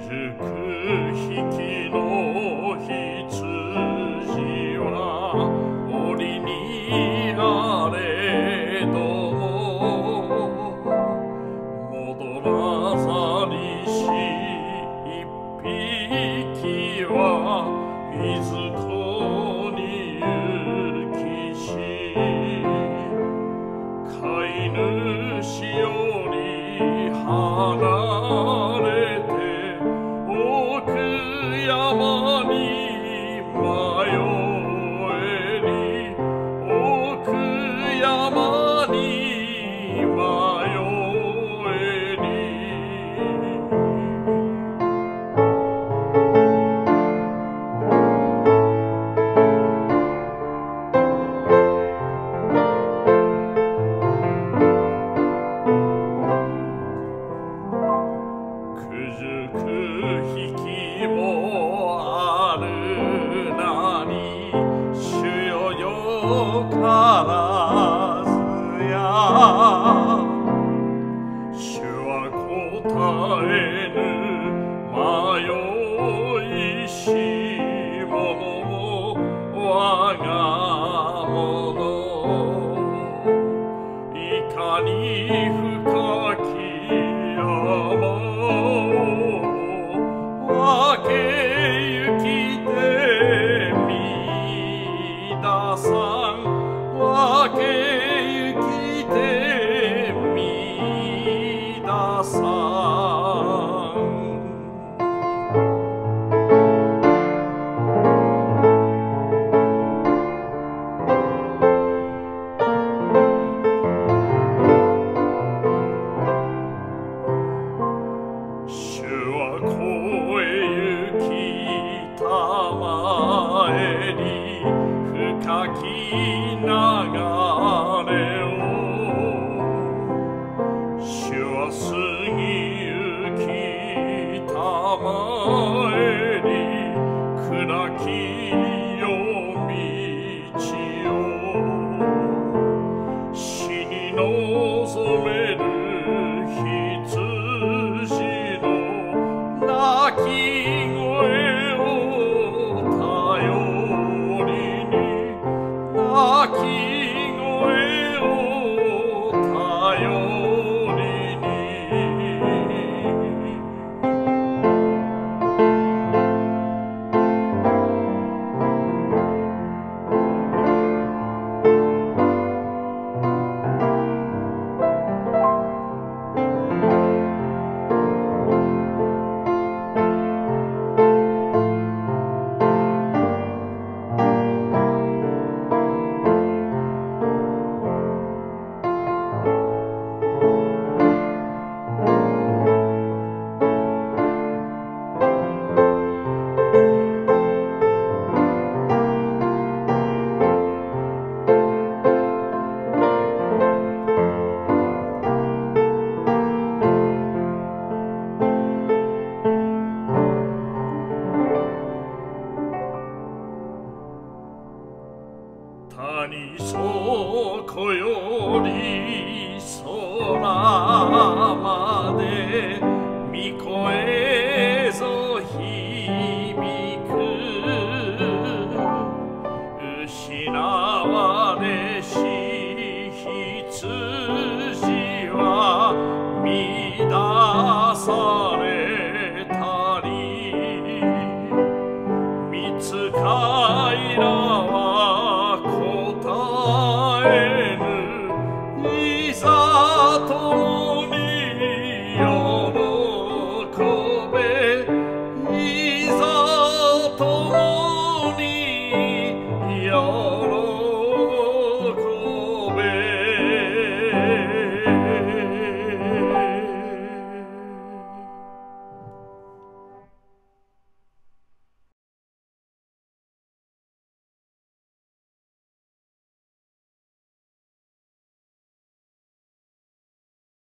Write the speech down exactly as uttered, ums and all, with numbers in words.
匹の羊は檻にあれども戻らざりし一匹はいずこに行きし飼い主より離れて奥山に迷えり奥山に迷えり九十九匹もあるなに主よよからずや主は答えぬ迷いし者も我がものいかに深き山分け行きてみださん分け行きてみださん主はこえ行きたまえり深き流れを主は過ぎ行きたま